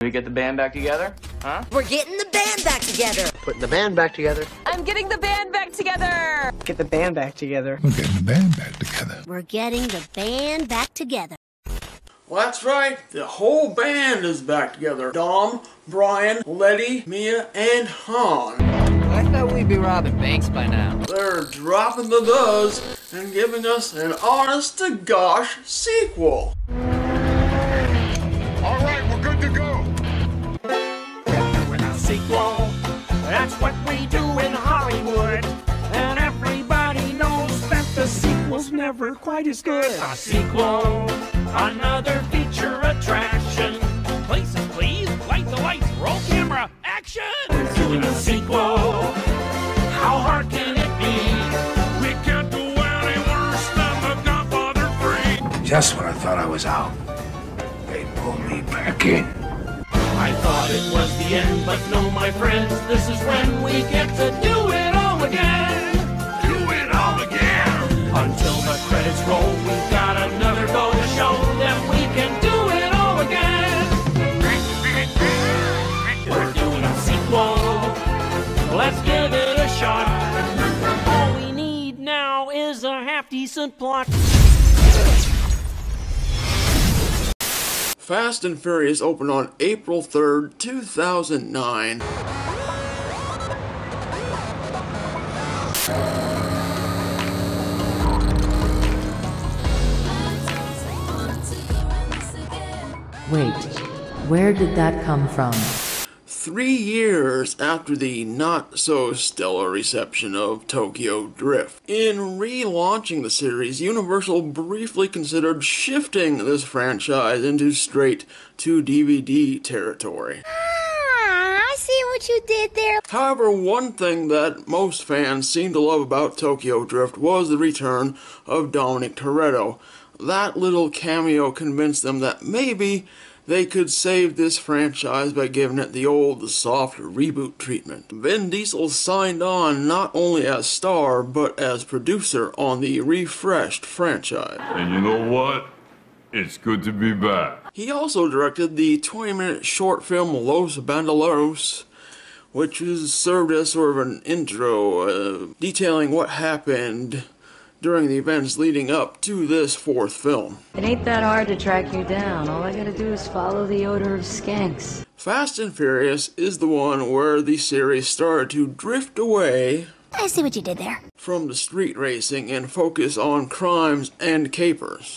We get the band back together? Huh? We're getting the band back together. Putting the band back together. I'm getting the band back together. Get the band back together. We're getting the band back together. We're getting the band back together. Well, that's right. The whole band is back together. Dom, Brian, Letty, Mia, and Han. I thought we'd be robbing banks by now. They're dropping the does and giving us an honest-to-gosh sequel. All right, we're good to go. Doing a sequel, that's what we do in Hollywood. And everybody knows that the sequel's never quite as good. A sequel, another feature attraction. Places, please, light the lights, roll camera, action! We're doing a sequel, how hard can it be? We can't do any worse than The Godfather 3. Just when I thought I was out, they pulled me back in. I thought it was the end, but no, my friends, this is when we get to do it all again. Do it all again. Until the credits roll, we've got another go to show them we can do it all again. We're doing a sequel. Let's give it a shot. All we need now is a half-decent plot. Fast and Furious opened on April 3rd, 2009. Wait, where did that come from? 3 years after the not-so-stellar reception of Tokyo Drift. In relaunching the series, Universal briefly considered shifting this franchise into straight-to-DVD territory. I see what you did there. However, one thing that most fans seem to love about Tokyo Drift was the return of Dominic Toretto. That little cameo convinced them that maybe they could save this franchise by giving it the old soft reboot treatment. Vin Diesel signed on not only as star, but as producer on the refreshed franchise. And you know what? It's good to be back. He also directed the 20-minute short film Los Bandoleros, which served as sort of an intro, detailing what happened during the events leading up to this fourth film. It ain't that hard to track you down. All I gotta do is follow the odor of skanks. Fast and Furious is the one where the series started to drift away. I see what you did there. From the street racing and focus on crimes and capers.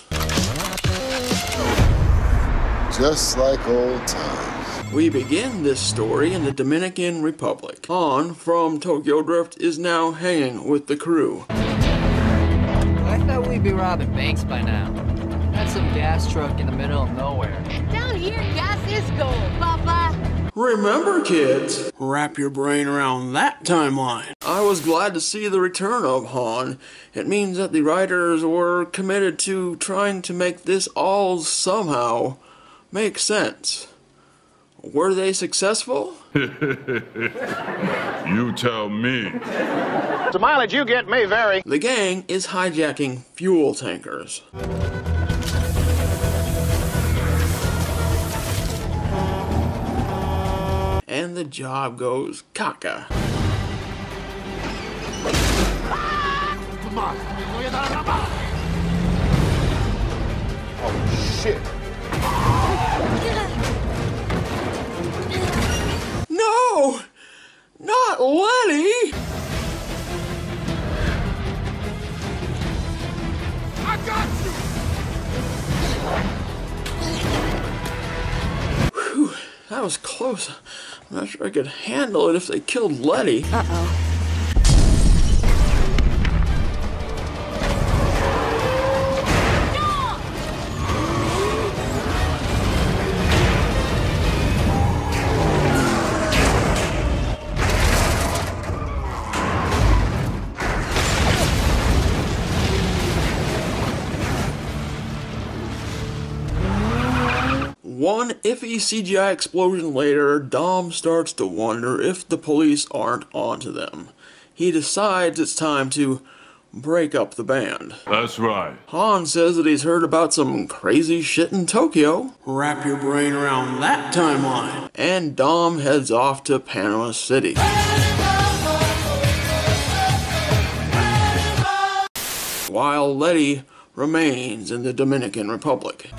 Just like old times. We begin this story in the Dominican Republic. Han from Tokyo Drift is now hanging with the crew. I thought we'd be robbing banks by now. That's some gas truck in the middle of nowhere. Down here, gas is gold, Papa. Remember, kids, wrap your brain around that timeline. I was glad to see the return of Han. It means that the writers were committed to trying to make this all somehow make sense. Were they successful? You tell me. The mileage you get may vary. The gang is hijacking fuel tankers. And the job goes caca. Oh, shit. No! Not Letty! I got you! Whew, that was close. I'm not sure I could handle it if they killed Letty. Uh-oh. One iffy CGI explosion later, Dom starts to wonder if the police aren't onto them. He decides it's time to break up the band. That's right. Han says that he's heard about some crazy shit in Tokyo. Wrap your brain around that timeline. And Dom heads off to Panama City. While Letty remains in the Dominican Republic.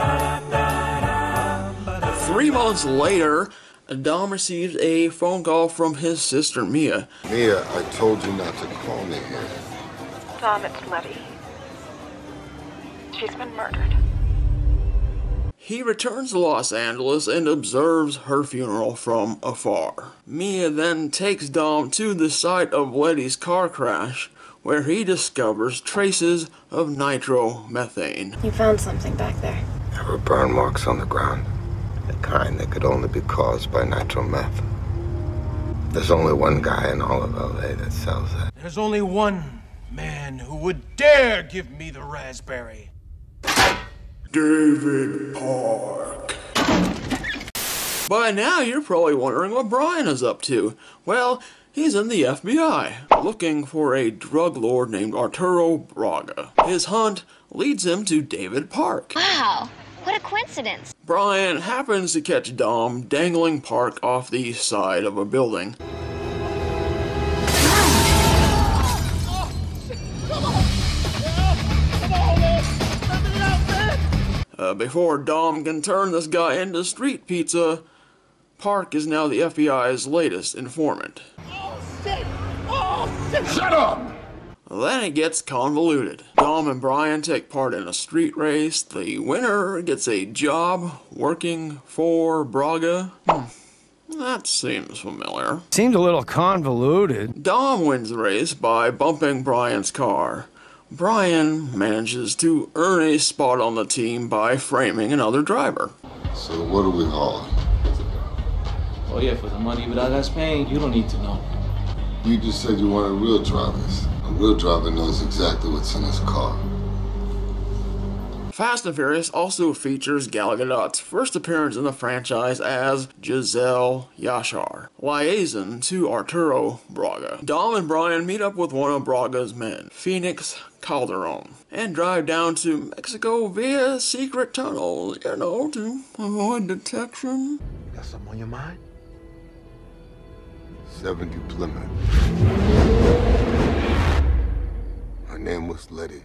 3 months later, Dom receives a phone call from his sister Mia. Mia, I told you not to call me here. Dom, it's Letty. She's been murdered. He returns to Los Angeles and observes her funeral from afar. Mia then takes Dom to the site of Letty's car crash, where he discovers traces of nitromethane. You found something back there. There were burn marks on the ground, the kind that could only be caused by nitrometh. There's only one guy in all of LA that sells that. There's only one man who would dare give me the raspberry. David Park. By now you're probably wondering what Brian is up to. Well, he's in the FBI, looking for a drug lord named Arturo Braga. His hunt leads him to David Park. Wow, what a coincidence. Brian happens to catch Dom dangling Park off the side of a building. Before Dom can turn this guy into street pizza, Park is now the FBI's latest informant. Oh, shit! Oh, shit! Shut up! Then it gets convoluted. Dom and Brian take part in a street race. The winner gets a job working for Braga. That seems familiar. Seemed a little convoluted. Dom wins the race by bumping Brian's car. Brian manages to earn a spot on the team by framing another driver. So what do we haul? Oh yeah, for the money without us paying, you don't need to know. You just said you wanted real drivers. A real driver knows exactly what's in his car. Fast and Furious also features Gal Gadot's first appearance in the franchise as Giselle Yashar, liaison to Arturo Braga. Dom and Brian meet up with one of Braga's men, Phoenix Calderon, and drive down to Mexico via secret tunnels, to avoid detection. Got something on your mind? 70 Plymouth. Her name was Letty.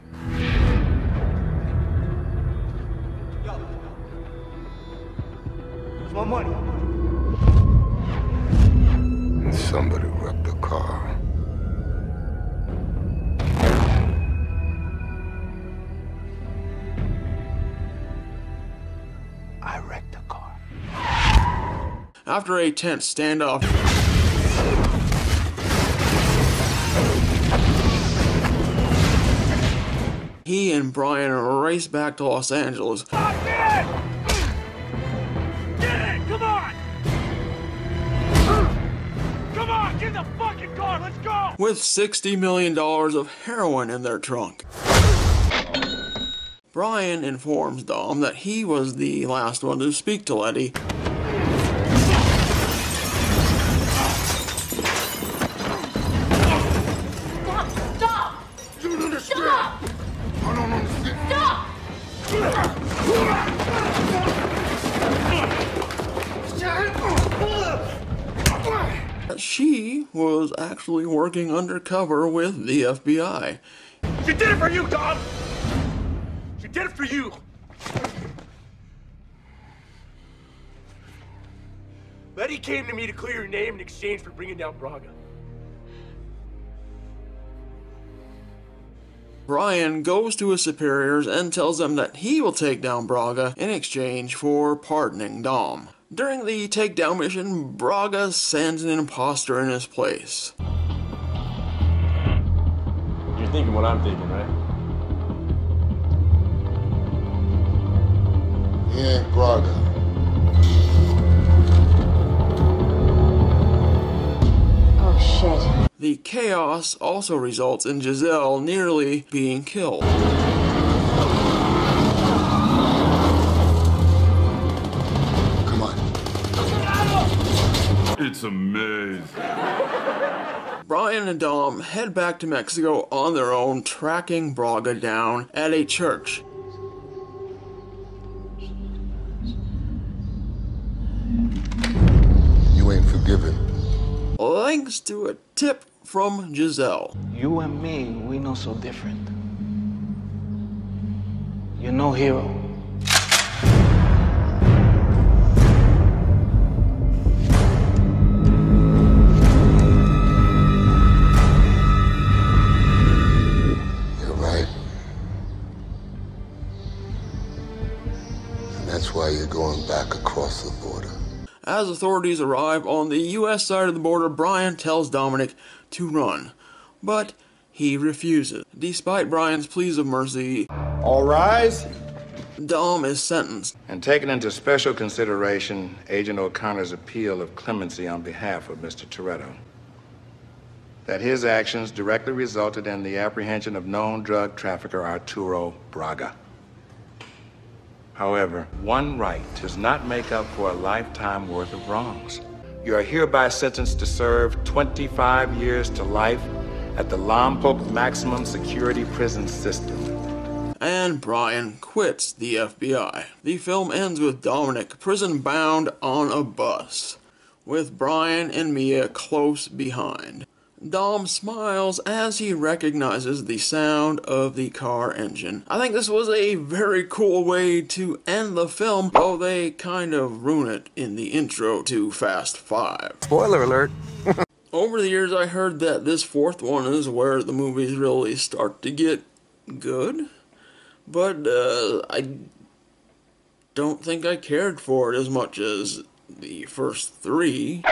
My money. And somebody wrecked the car. I wrecked the car. After a tense standoff, he and Brian race back to Los Angeles. Get in the fucking car, let's go! With $60 million of heroin in their trunk. Brian informs Dom that he was the last one to speak to Letty. Stop! You don't understand! Stop! I don't understand. She was actually working undercover with the FBI. She did it for you, Dom! She did it for you! Letty came to me to clear your name in exchange for bringing down Braga. Brian goes to his superiors and tells them that he will take down Braga in exchange for pardoning Dom. During the takedown mission, Braga sends an imposter in his place. You're thinking what I'm thinking, right? He ain't Braga. Oh shit. The chaos also results in Giselle nearly being killed. It's amazing. Brian and Dom head back to Mexico on their own, tracking Braga down at a church. You ain't forgiven. Thanks to a tip from Giselle. You and me, we know so different. You're no hero. You're right. And that's why you're going back across the border. As authorities arrive on the U.S. side of the border, Brian tells Dominic to run, but he refuses. Despite Brian's pleas of mercy, All rise. Dom is sentenced. And taking into special consideration Agent O'Connor's appeal of clemency on behalf of Mr. Toretto, that his actions directly resulted in the apprehension of known drug trafficker Arturo Braga. However, one right does not make up for a lifetime worth of wrongs. You are hereby sentenced to serve 25 years to life at the Lompoc Maximum Security Prison System. And Brian quits the FBI. The film ends with Dominic prison-bound on a bus, with Brian and Mia close behind. Dom smiles as he recognizes the sound of the car engine. I think this was a very cool way to end the film, though they kind of ruin it in the intro to Fast 5. Spoiler alert. Over the years, I heard that this fourth one is where the movies really start to get good, but I don't think I cared for it as much as the first three.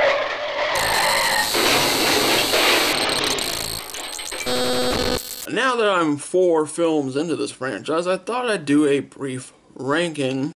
Now that I'm 4 films into this franchise, I thought I'd do a brief ranking.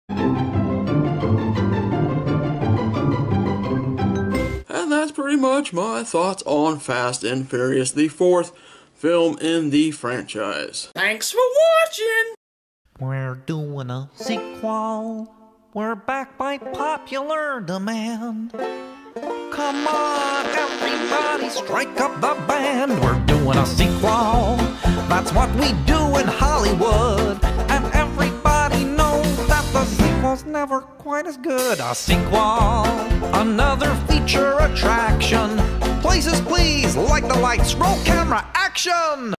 And that's pretty much my thoughts on Fast and Furious, the 4th film in the franchise. Thanks for watching! We're doing a sequel. We're back by popular demand. Come on, everybody, strike up the band. We're doing a sequel. That's what we do in Hollywood. And everybody knows that the sequel's never quite as good. A sequel, another feature attraction. Places, please, like the lights, roll camera, action!